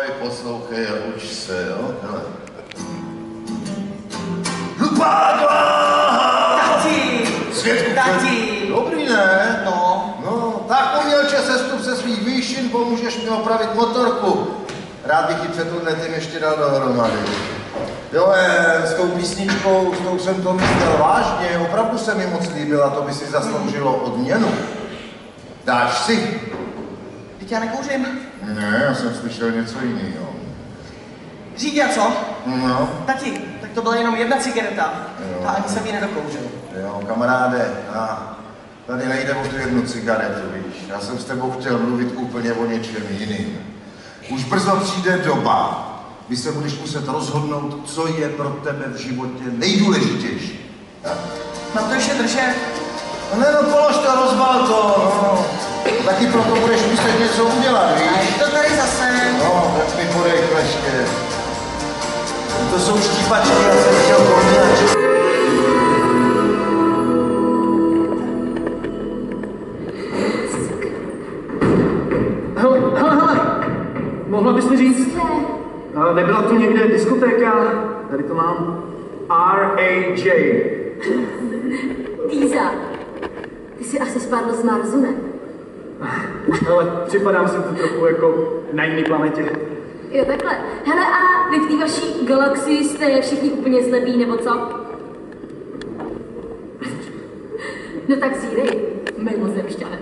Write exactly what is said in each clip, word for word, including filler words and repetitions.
poslouchej a uč se, jo? Hele. Hlupáka! Tati! Světku, Tati! Dobrý, ne? No. No, tak umělče sestup se svých výšin, pomůžeš mi opravit motorku. Rád bych ji před odletem ještě dal dohromady. Jo, je, s tou písničkou, s tou jsem to myslel vážně, opravdu se mi moc líbila, to by si zasloužilo odměnu. Dáš si? Teď já nekouřím. Ne, já jsem slyšel něco jiného. Řídě, co? No. Tati, tak to byla jenom jedna cigareta. Jo. A ani jsem ji nedokouřil. Jo, kamaráde, a tady nejde o tu jednu cigaretu, víš. Já jsem s tebou chtěl mluvit úplně o něčem jiným. Už brzo přijde doba, kdy se budeš muset rozhodnout, co je pro tebe v životě nejdůležitější. Tak. Mám to ještě držet? No ne, no polož to, rozbal to, no. Taky proto budeš muset něco udělat, A víš? je to tady zase. No, tak mi podej klešně. To jsou štípačky, já jsem chtěl konzervačky. Hele, hele, hele! Mohla bys mi říct? Ale nebyla tu někde diskotéka? Tady to mám. R A J. Týza, ty jsi asi spadl z Marsu, ne? Ale připadám si tu trochu jako na jiný planetě. Jo, takhle. Hele, a vy v té vaší galaxii jste všichni úplně slepí, nebo co? No tak zírej, mimozemšťané.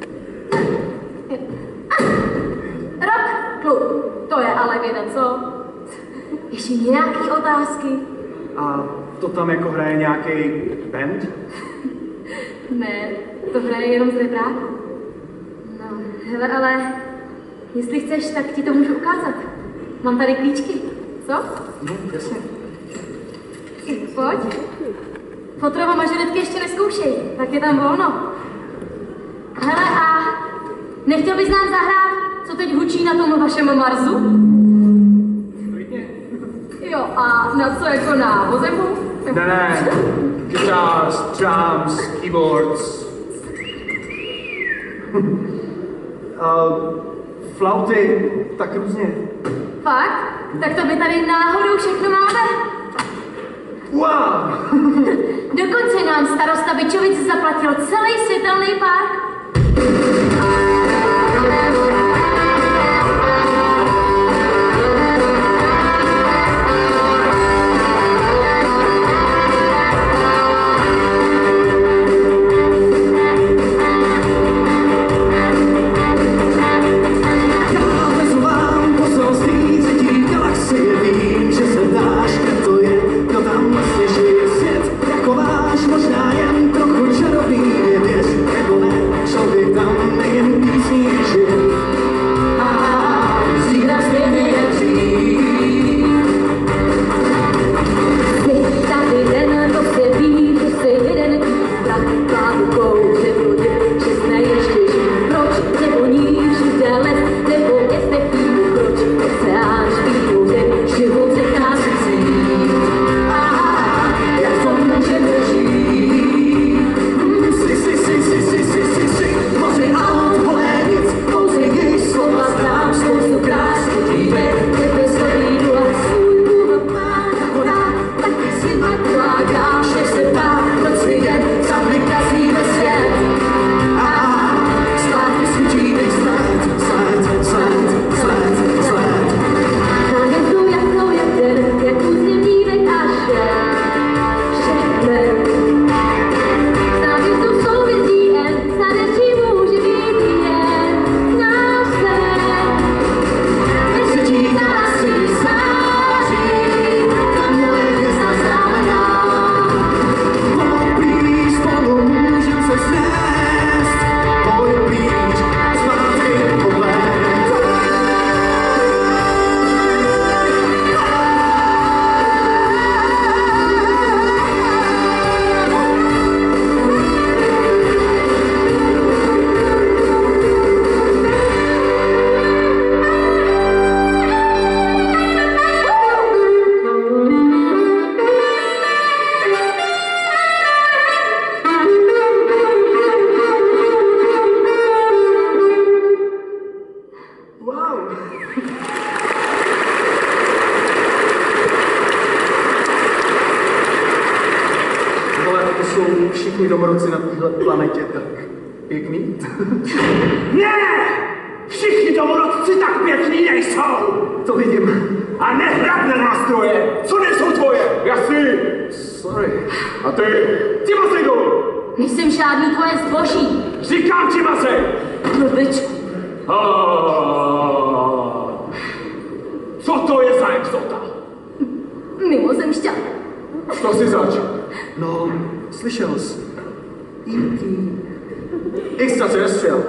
Rok, kluk, to je ale věda, co? Ještě nějaký otázky? A to tam jako hraje nějaký band? Ne, to hraje jenom z repráku. No, hele, ale jestli chceš, tak ti to můžu ukázat. Mám tady klíčky, co? No, jasně. Pojď. Fotrova mažoretky ještě neskoušej, tak je tam volno. Hele, a nechtěl bys nám zahrát, co teď hučí na tom vašem Marsu? Jo, a na co jako na pozemku? Ne, ne. Guitars, drums, keyboards. uh, flauty, tak různě. Fakt? Tak to by tady náhodou všechno máme. Wow! Dokonce nám starosta Byčovic zaplatil celý světelný park. Možná jen trochu čarovný, věř nebo ne, šel by tam jsou všichni domorodci na téhle planetě tak pěkný? Ne! Všichni domorodci tak pěkní nejsou! To vidím. A nehrad na nástroje, co nejsou tvoje, jasný? Sorry. A ty, ty masej dolů! Nejsem žádný tvoje zboží. Říkám ti masej! Blbečku. Ah. Co to je za exota? Mimozemšťan. Co jsi zač? No, slyšel jsi. E T Extraterrestrial.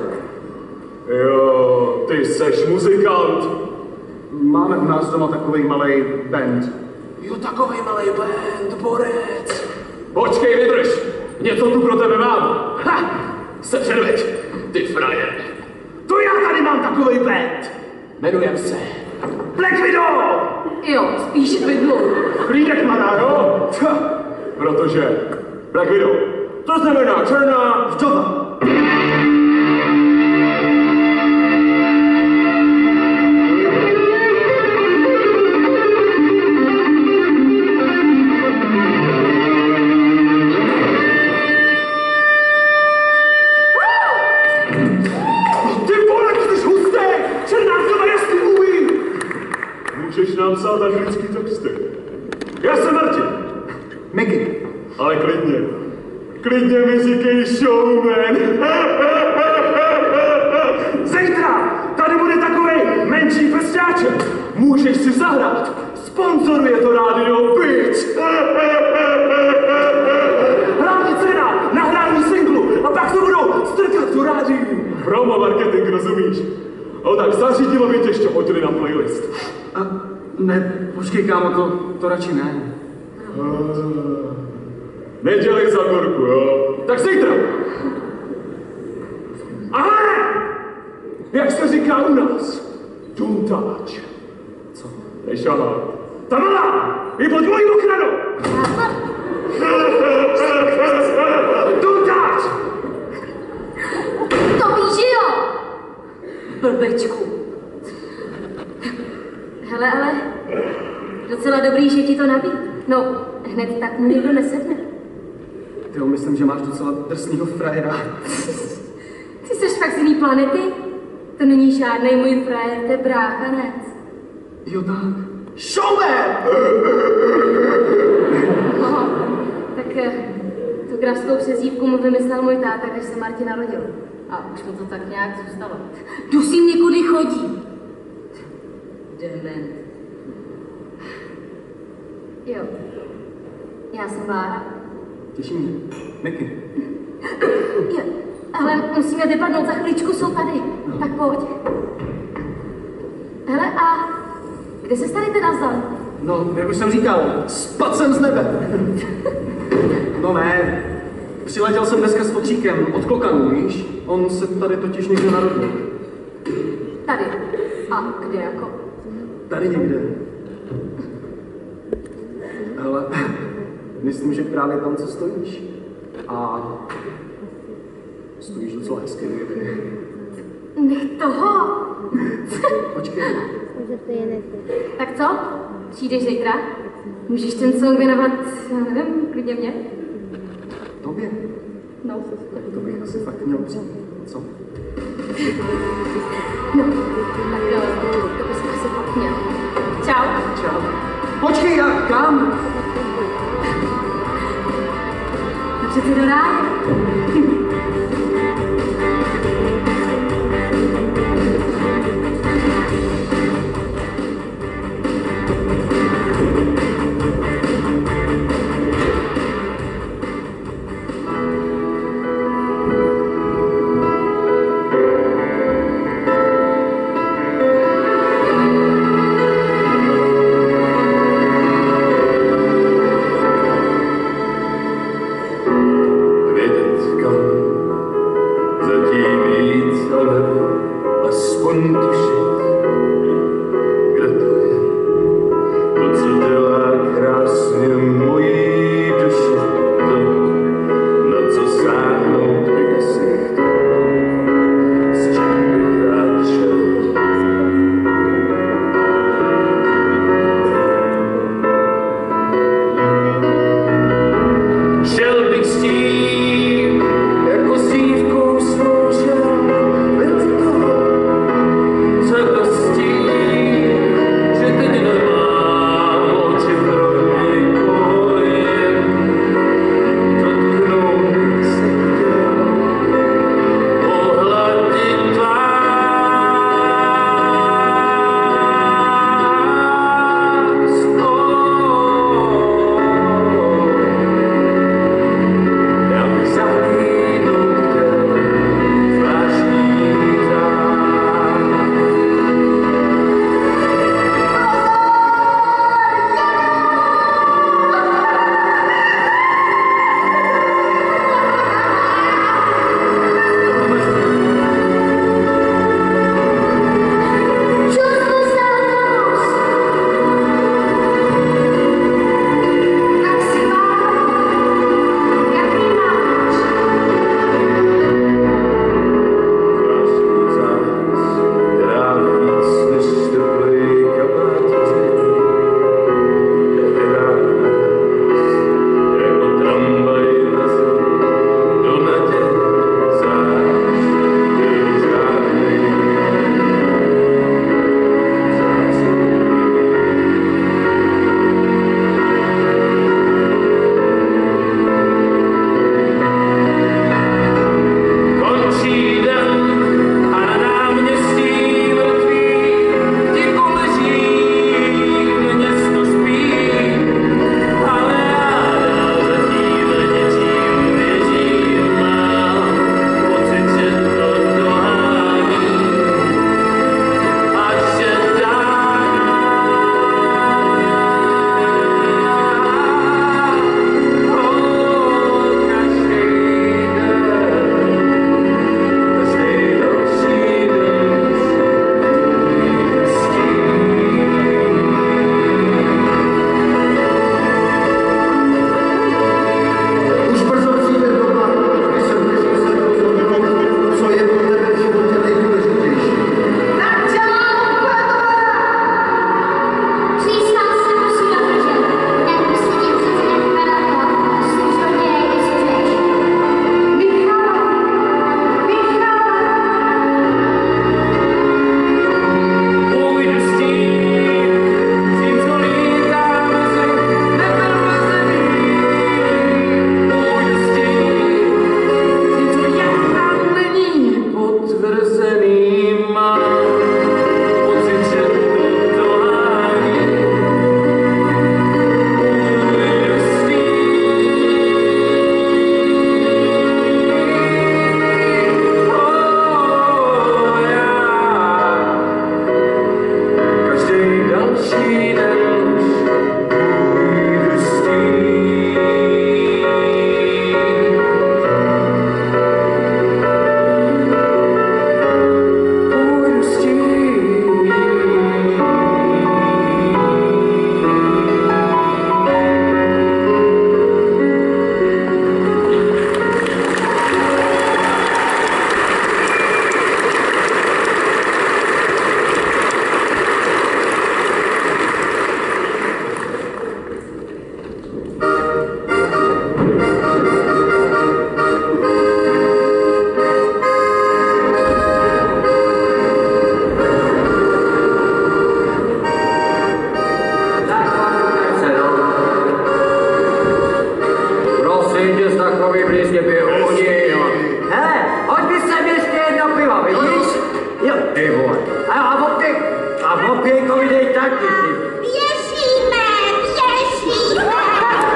Jo, ty seš muzikant. Máme u nás doma takový malý band. Jo, takovej malej band, borec. Počkej, vydrž. Něco tu pro tebe mám. Ha! Se předveď, ty frajer. To já tady mám takovej band. Jmenujem se Black Widow. Jo, spíš vidlu. Klídek mladá, jo? Tch, protože Black Widow, to znamená černá vdova. Můžeš nám psát anglický texty. Já jsem Martin. Mickey. Ale klidně. Klidně mi říkej showman. Zítra tady bude takovej menší prstáček. Můžeš si zahrát. Sponzoruje to rádio Bitch. Hlavní cena, nahrání singlu a pak to budou strkat do rádiu. Promo marketing, rozumíš? O tak zařídilo by tě, ještě hodili na playlist. A ne, počkej kámo, to, to radši ne. Uh, nedělej za gorku, jo? Tak zítra! Ale! Jak se říká u nás? Don't touch. Co? Nešahat. Ta malá! Je pod mojí ochranou! Don't touch! To víš, že jo? Blbečku. Hele, ale docela dobrý, že ti to nabít. No, hned tak mu někdo nesedne. Tyjo, myslím, že máš docela drsnýho frajera. Ty jsi fakt z jiný planety? To není žádnej můj frajer, to je bráchanec. Jo tak. Showman! No, tak eh, tu grafskou přezdívku mu vymyslel můj táta, když se Martin narodil. A už mu to tak nějak zůstalo. Dusím někudy chodí. Dement. Jo. Já jsem Bára. Těší mě. Mickey. Jo. Ale musíme vypadnout, za chviličku jsou tady. Tak pojď. Hele, a kde se tady teda vzal? No, jak už jsem říkal, spadl jsem z nebe. No ne, přiletěl jsem dneska s fotříkem od klokanů, víš? On se tady totiž někde narodil. Tady. A kde jako? Tady někde. Hele, myslím, že právě tam, co stojíš. A stojíš docela hezky, někdy. Nech toho. Počkej. Tak co? Přijdeš zítra? Můžeš ten song věnovat, já nevím, klidně mě? Tobě? No. Tak to bych asi fakt měl přijít, co? No, tak jo, to bys asi fakt měl. Čau. Čau. Počkej, já kam? No přeci do ráje. Vědět, kam další den už půjdu s tím. Půjdu s tím. Prosím tě, takový blízně běhouni, jo. Hele, hoď by sem ještě jedno pivo, vidíš? Jo, ty vole. A, a opět, a opětkovi dej taky, ty. Běžíme, běžíme! Běžíme!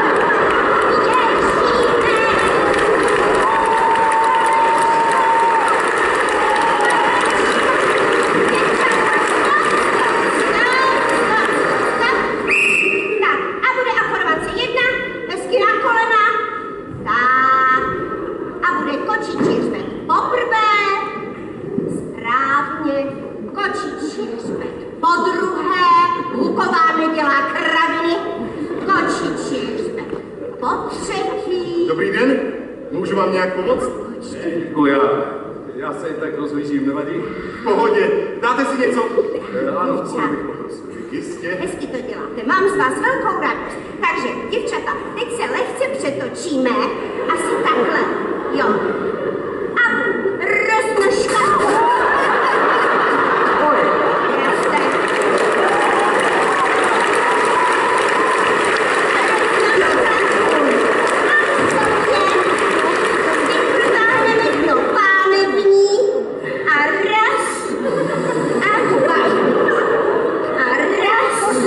Tak, a bude aformace jedna, hezky na kolena. Tak, a bude kočičí řmek poprvé. Správně, kočičí řmek podruhé. Huková nedělá kraviny. Kočičí řmek potřetí. Dobrý den, můžu vám nějak pomoct? Děkuji, já, já se jen tak rozlížím, nevadí? V pohodě, dáte si něco? Eh, Ano, co bych poprosil. Jistě. Hezky to děláte, mám z vás velkou radost. Takže, děvčata, teď se lehce přetočíme, asi takhle, jo. A roznožka. Raste. Teď protáhneme dno pánevní a raz a dva. A raz.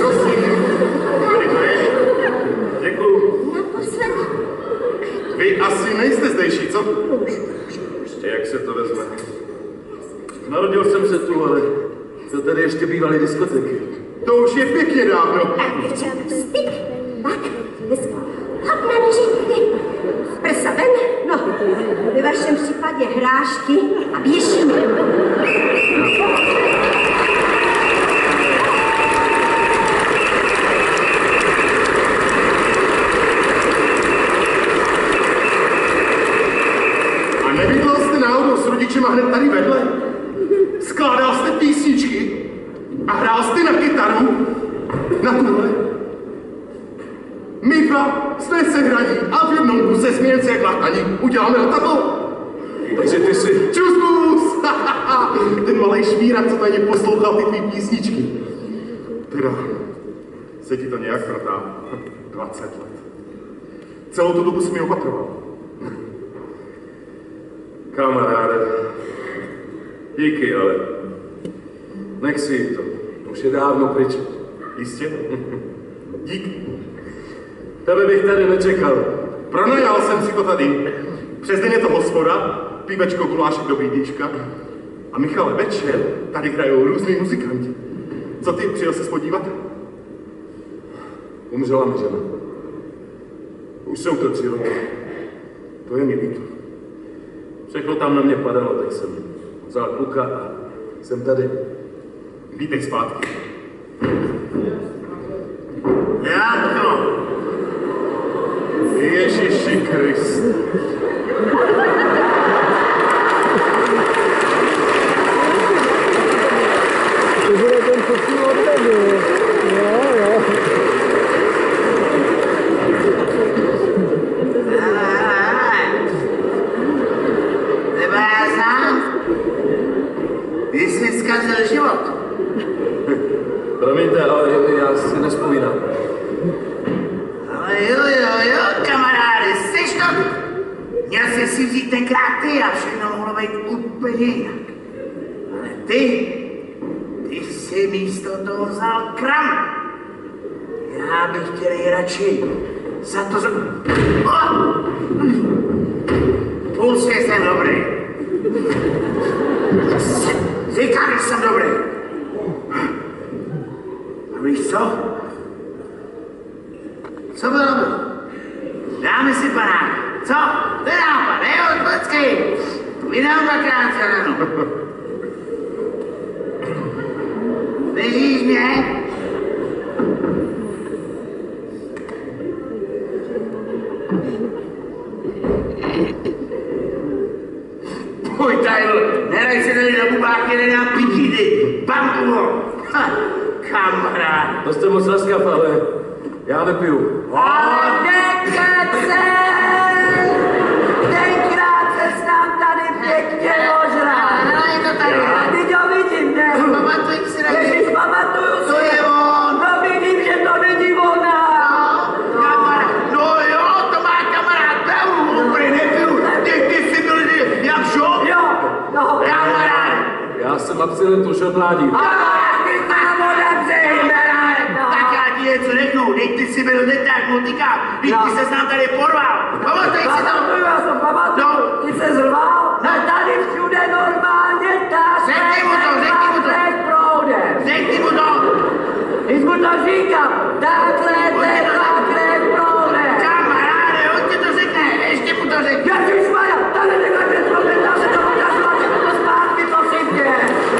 Děkuju. Naposled. Vy asi nejste zdejší, co? Jak se to vezme? Narodil jsem se tu, ale to tady ještě bývaly diskotéky. To už je pěkně dávno. Tak, děvčata, styk. Tak, hezky. Hop na nožičky. Prsa ven. No, ve vašem případě hrášky a běžíme. A nebydlel jste náhodou s rodičema hned tady vedle? Skládal jste písničky? A hrál jste na kytaru? Na tuhle? My dva jsme se hraní a v jednom kuse smějeme se jak lataní. Uděláme ho tato. Takže ty si... Čusmus! Ten malej švírak, co tady poslouchal ty tvý písničky. Teda, se ti to nějak protáhlo. dvacet let. Celou tu dobu jsi mi opatroval. Kamaráde, díky, ale nech si jít to. Už je dávno pryč. Jistě? Díky. Tebe bych tady nečekal. Pronajal jsem si to tady. Přes den je to hospoda, pívečko, gulášek do bídíčka. A Michale, večer tady hrajou různý muzikanti. Co ty, přijel se podívat? Umřela mi žena. Už jsou to tři roky. To je mi líto. Všechno tam na mě padalo, tak jsem vzal kluka a jsem tady. Vítej zpátky. Játko! Ježiši Kriste. To bude ten posíl od tebe. Jo, jo. Tebe já znám. Ty jsi zkazil život. Promiňte, ale já si nespomínám. Ale jo, jo, jo, kamaráde, seš to? Měl jsi si vzít tenkrát ty a všechno mohlo být úplně jinak. Ale ty, ty jsi místo toho vzal kram. Já bych tě nejradši za to... Z... Oh! Půl svět jsem dobrý. Říkám, že jsem dobrý. Víš co? Co bylo? Dáme si panák. Co? To je nápad, jo, počkej. Vydám dvakrát za rano. Držíš mě? Pojď, Tyler, nedaj se tady na bubáky, nedej na pičíny. Bankuvo. Kamarád. To jste moc laskav, ale já nepiju. Ale nekecel! Tenkrát se nám tady pěkně ožral. Ale je to tady. Teď ho vidím, ne? Pamatuj si na mě. Ježiš, pamatuju si. To je on. No vidím, že to není ona. No, kamarád. No jo, to má kamarád pravdu. Úplně nepiju. Ty, ty jsi byl jak šok? Jo, no. Kamarád. Já jsem abstinent už od mládí. Tak já ti něco řeknu, teď ty jsi byl neták motika, teď ty ses nám tady porval. Pamatuj si to? Pamatuju, já jsem pamatuju, no. Ty se zrval, no tady všude normálně táš. Řekni mu to, řekni mu to. Řekni mu to. Když mu to říkám, takhle teplá krev proude. Kamaráde, on ti to řekne, ještě mu to řekni. Já ti šmaja, tady teplá krev proude, tam se to podařilo, a všechno to zpátky, prosím tě.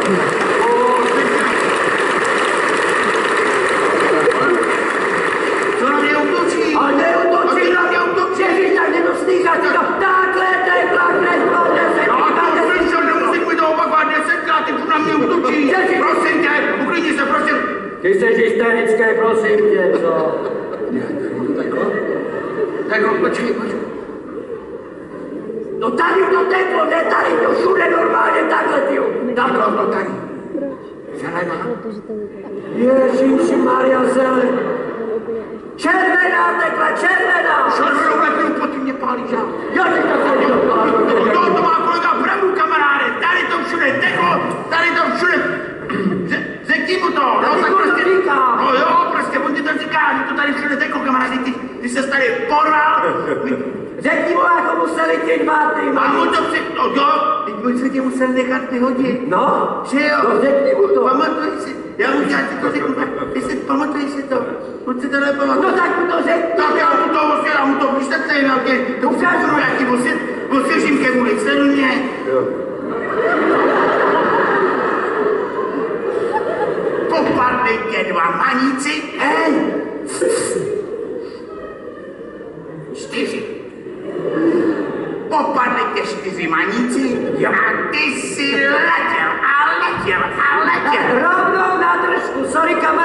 Co na mě útočí? Ale neutočí, na mě útočí! Ježiš, tak mě to slychat, ty to takhle teplá krev proude, se já to slyšel, nemusím mi to opakovat desetkrát, ty na mě útočí. Prosím tě, uklidni se, prosím. Ty jsi hysterický, prosím tě, co? Takhle? Takhle, počkej, počkej. No tady to teklo, ne tady, to všude normálně takhle, tyjo. Takhle to tady. Zelená? Ježíši Maria, zelená. Červená tekla, červená! Červenou lepinu, pod tím mě pálí žál. Já ti to tady dopálím. No to má kolega pravdu, kamaráde. Tady to všude teklo, tady to všude. Řekni mu to, no tak prostě. No jo, prostě, on ti to říká, že to tady všude teklo, kamaráde, ty, ty ses tady porval. Řekni mu, jako museli ti dva, ty A mu to při... No jo, teď mu se tě musel nechat vyhodit. No, že jo? No řekni mu to. Pamatuj si, já mu já ti to řeknu, tak ty si pamatuješ si to. On si to nepamatuje. No tak mu to řekni. Tak já mu to osvěl, já mu to vyštetřej, no tě, to ukážu, já ti osvěl, osvěžím ke vůli, sleduj mě. Jo. Popadli tě dva maníci, hej! Čtyři. Popadli tě čtyři maníci a ty si letěl a letěl a letěl. Rovnou na držku, sorry kamarád.